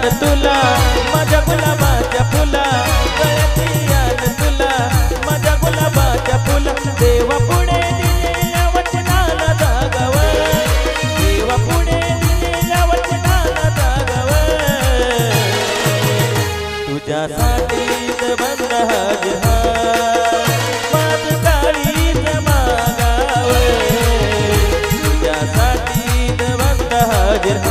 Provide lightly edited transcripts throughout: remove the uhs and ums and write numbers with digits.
तुला माझ्या गुलाबाच्या फुला गळ्यातली आण तुला माझ्या गुलाबाच्या फुला देवा पुढे दिलेल्या वचनाला जागावं देवा पुढे दिलेल्या वचनाला जागावं तुझ्यासाठीच बंद हात माझ काळीच मागावं तुझ्यासाठीच बंद हात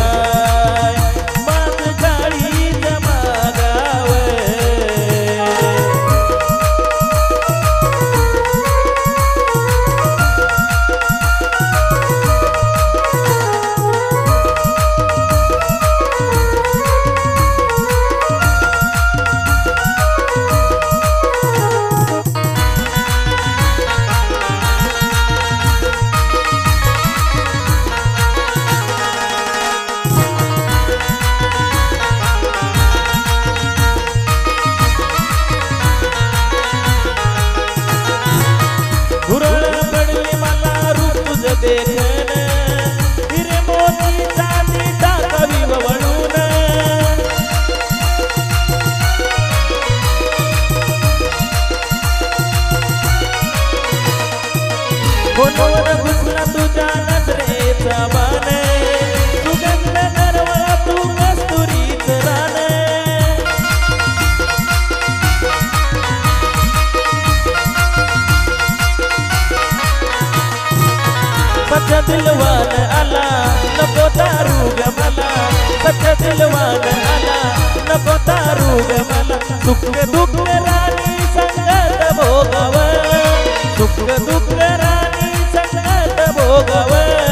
देखन हिरे मोती चांदी टाकावी वळून फोनवर घुसला तुझ्या नजरेचा बाण सुगंध दरवळा तू कस्तुरीच रान सच्चा दिलवान आला नको दारू ग मला सच्चा दिलवान आला नको दारू ग मला सुख दुःख राणी संगत भोगव सुख दुःख राणी संगत भोगव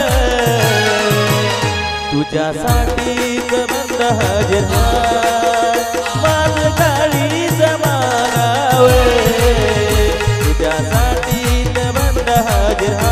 तुझ्यासाठीच बंद हजर माझ काळीच मागाव तुझ्यासाठीच बंद हजर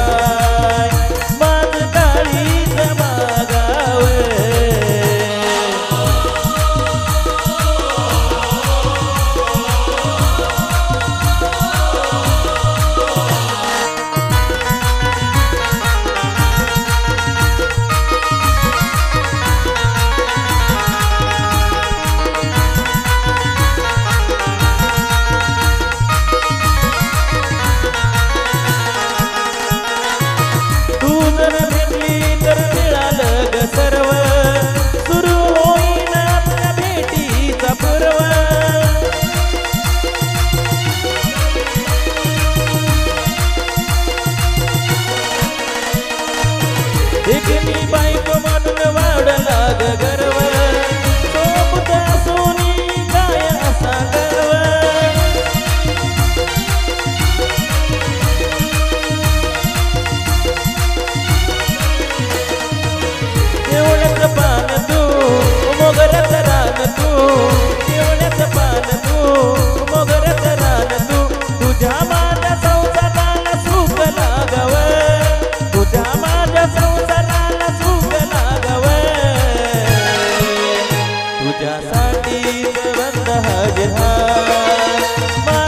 सर्व सुरू होईन आपल्या भेटीचा पर्व एकटी बायको म्हणून वाढला ग गर्व सोबत सोनी काय असा गर्व एवढंच पान तू मोगऱ्याचं रान तू एवढंच पान तू मोगऱ्याचं रान तू तुझ्या माझ्या संसाराला सुख लागाव तुझ्या माझ्या संसाराला सुख लागाव तुझ्यासाठी बंद हजर